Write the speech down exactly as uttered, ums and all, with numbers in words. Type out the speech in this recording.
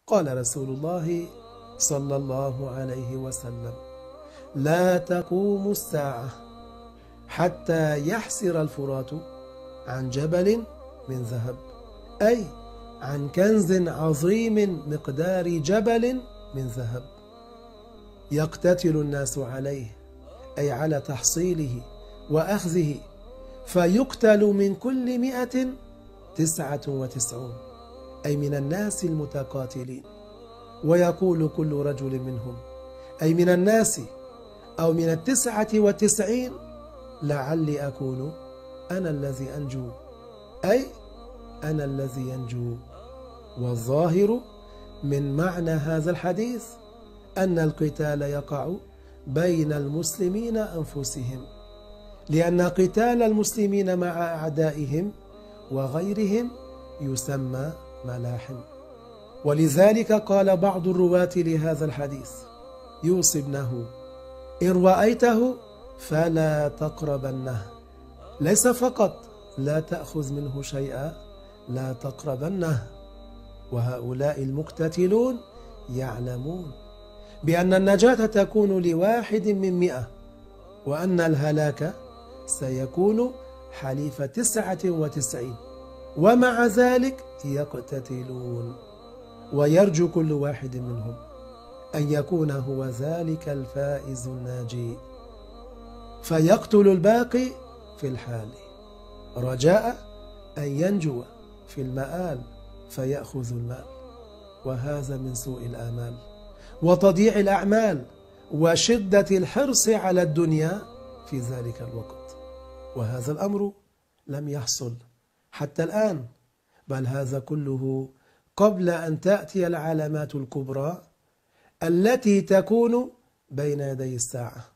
قال رسول الله صلى الله عليه وسلم: لا تقوم الساعة حتى يحسر الفرات عن جبل من ذهب، أي عن كنز عظيم مقدار جبل من ذهب، يقتتل الناس عليه، أي على تحصيله وأخذه، فيقتل من كل مئة تسعة وتسعون، أي من الناس المتقاتلين، ويقول كل رجل منهم، أي من الناس أو من التسعة والتسعين: لعلي أكون أنا الذي أنجو، أي أنا الذي ينجو. والظاهر من معنى هذا الحديث أن القتال يقع بين المسلمين أنفسهم، لأن قتال المسلمين مع أعدائهم وغيرهم يسمى ملاحم. ولذلك قال بعض الرواة لهذا الحديث يوصي ابنه: إن رأيته فلا تقربنه، ليس فقط لا تأخذ منه شيئا، لا تقربنه. وهؤلاء المقتتلون يعلمون بأن النجاة تكون لواحد من مئة، وأن الهلاك سيكون حليف تسعة وتسعين، ومع ذلك يقتتلون، ويرجو كل واحد منهم أن يكون هو ذلك الفائز الناجي، فيقتل الباقي في الحال رجاء أن ينجو في المآل فيأخذ المال. وهذا من سوء الآمال وتضييع الأعمال وشدة الحرص على الدنيا في ذلك الوقت. وهذا الأمر لم يحصل حتى الآن، بل هذا كله قبل أن تأتي العلامات الكبرى التي تكون بين يدي الساعة.